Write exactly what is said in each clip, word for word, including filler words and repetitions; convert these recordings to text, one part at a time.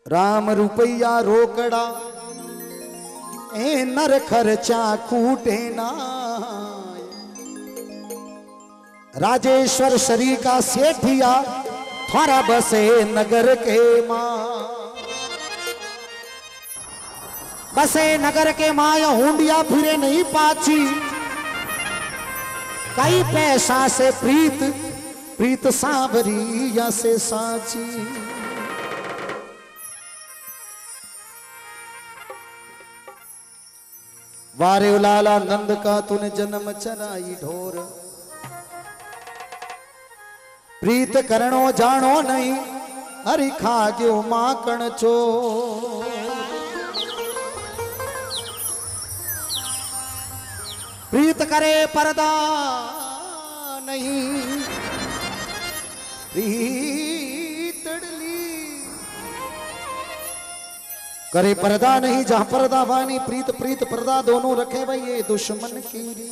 राम रुपया रोकड़ा ए नर खर्चा कूटे ना। राजेश्वर शरीर का सेठिया थारा बसे नगर के माँ, बसे नगर के माया हुंडिया फिरे नहीं पाची। कई पैसा से प्रीत प्रीत सांवरिया से साची। वारे लाला नंद का तूने जन्म चराई ढोर। प्रीत करणो जानो नहीं हरि खा गयो माकण चो। प्रीत करे पर्दा नहीं प्रीतड़ली करे पर्दा नहीं। जहां पर्दा वानी प्रीत प्रीत पर्दा दोनों रखे भाई ये दुश्मन की री।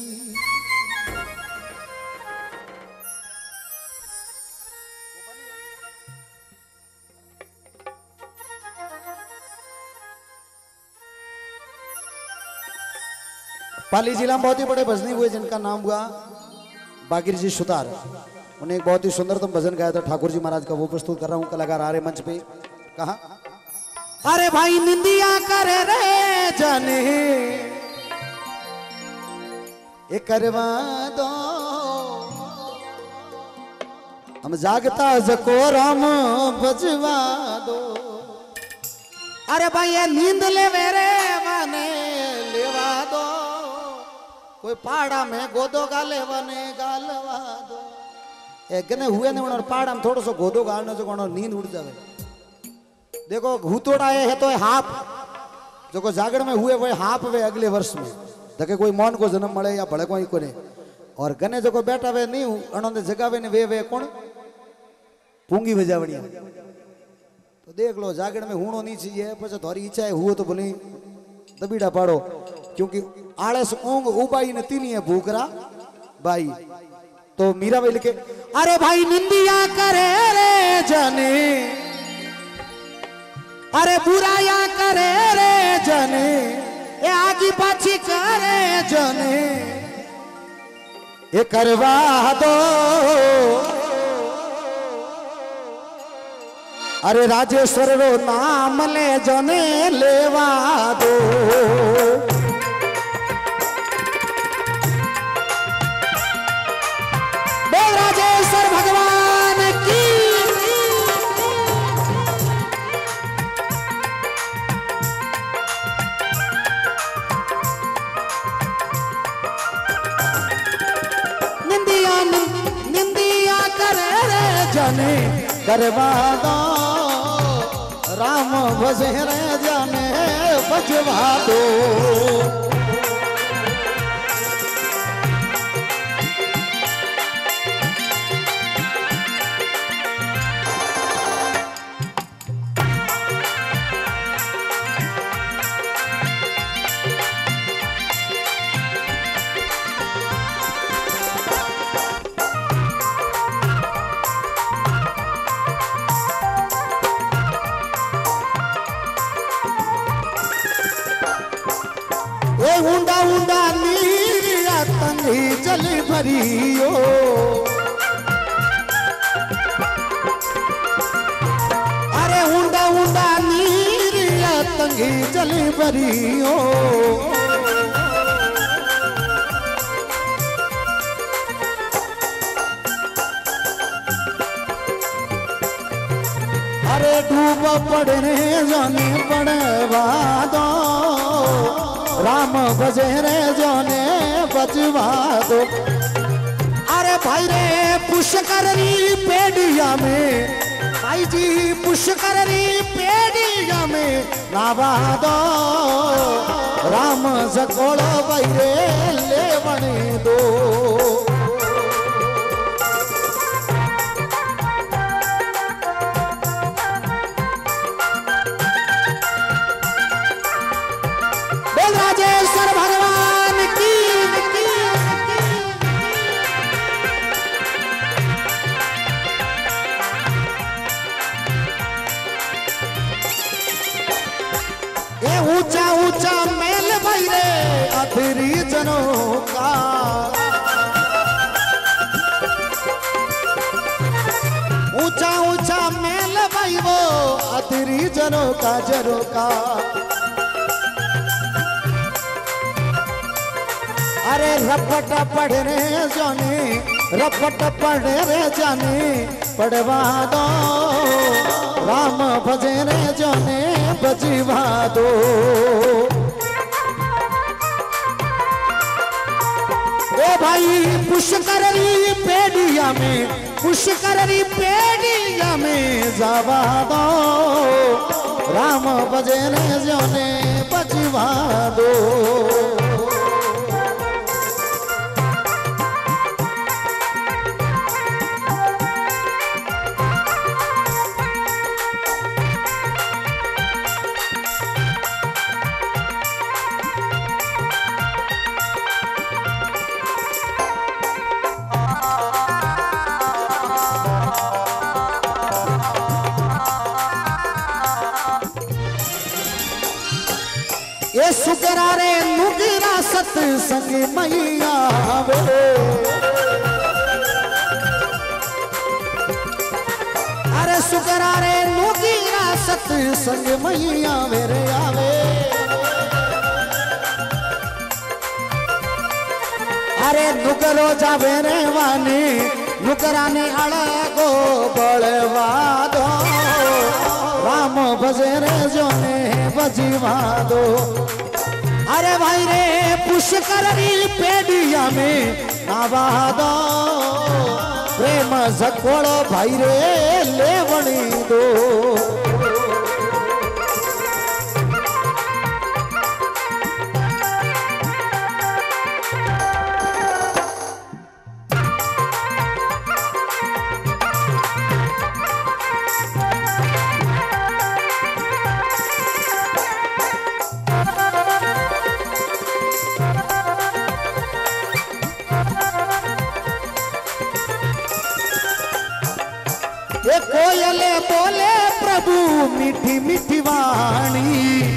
पाली जिला में बहुत ही बड़े भजनी हुए जिनका नाम हुआ बागिर जी सुतार। उन्हें एक बहुत ही सुंदरतम भजन गाया था ठाकुर जी महाराज का, वो प्रस्तुत कर रहा हूं। कलाकार आ रहे मंच पे। कहा अरे भाई निंदिया करे रे जाने ये करवा दो हम जागता जको राम बजवा दो। अरे भाई ये नींद ले मेरे माने लेवा दो। कोई पहाड़ा में गोदो गाले वने गालवा दो। एक ने हुए ने उन्होंने पहाड़ा में थोड़ा सा गोदो गालने से कोनो नींद उड़ जावे। देखो हुतोड़ा है तो हाफ जो को जागड़ में हुए वो हाफ वे अगले वर्ष में धके कोई मौन को जन्म मळे या भड़को ही कोने। और गने जो को बैठा वे नहीं अनोंदे जगावे ने वे वे कौन पूंगी बजावणिया। तो देख लो जागड़ में हूणो नहीं चाहिए પછી थारी इच्छा है हुओ तो भले दबीड़ा पाड़ो। क्योंकि आलस ऊंग उबाई ने तीनी है भूखरा भाई। तो मीरा भाई लिखे अरे भाई निंदिया करे रे जाने अरे बुराया करे रे जाने ये आगी पाछी करे जाने ये करवा दो। अरे राजेश्वर रो नाम ले जाने लेवा दो। राजेश्वर भगवान की निंदिया निंदिया करे रे जाने करवा दो। राम भजे रे जाने बजवा दो। ऊंडा ऊंडा नीरिया तंगी जली भरियो। अरे ऊंडा ऊंडा नीरिया तंगी जली भरियो। अरे डूब पड़ने जाने पड़वा दो। राम बजे रे जाने बजवा दो। अरे भाई रे पुष्करनी पेड़िया में भाई जी पुष्करनी पेड़िया में नावा दो। राम जकोड़ो भाई रे लेवने दो। राजेश्वर भगवान की अरे ऊंचा ऊंचा मेल भाई रे अधरी जनों का, ऊंचा ऊंचा मेल भाई वो अधरी जनों का जरो का। अरे रपट पढ़ने जाने रपट पढ़े रे जाने पढ़वा दो, राम भजे रे जाने बजवा दो। ओ भाई पुष्करणी पेड़िया में पुष्करणी पेड़िया में जावा दो, राम भजे रे जाने बजवा दो। ये सुकरा रे नुगरा सत्संग मैया वे, अरे सुकरा रे नुगरा सत्संग मैया मेरे आवे। अरे नुकरो जावे रे वानी नुकरा ने अड़गो बड़वा दो, राम भजे रे जोने बजवा दो। अरे भाई रे पुष्करणी पेड़िया में नावा दो, प्रेम झकोड़ो भाई रे लेवणी दो। ये कोयले बोले प्रभु मीठी मीठी वाणी,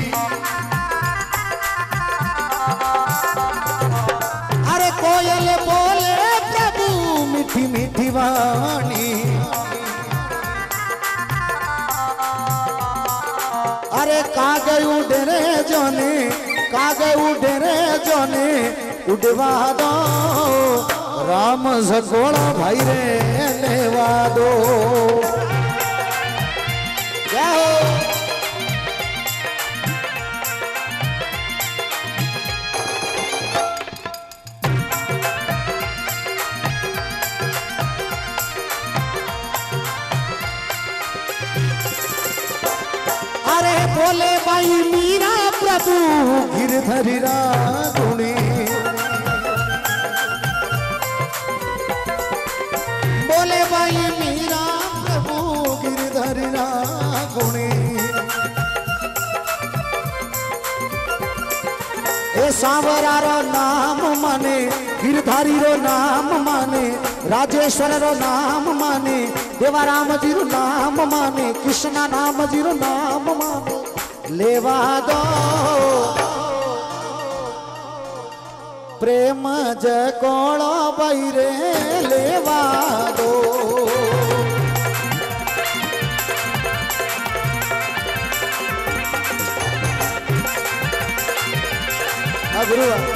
अरे कोयले बोले प्रभु मीठी मीठी वाणी। अरे कागे उड़े रे जोने कागे उड़े रे जोने उड़वा दो, राम झकोड़ा भाई रे लेवा दो। अरे बोले भाई मीरा प्रभु गिरधरी राधुनी, बोले भाई मीरा प्रभु गिरधरी राधुनी। ए सांवरा रो नाम माने गिरधारी रो नाम माने, राजेश्वर रो नाम माने, देवाराम जी रो नाम माने, कृष्णा नाम जी रो नाम माने लेवा दो, प्रेम जकोड़ो बैरे लेवा दो। गुरु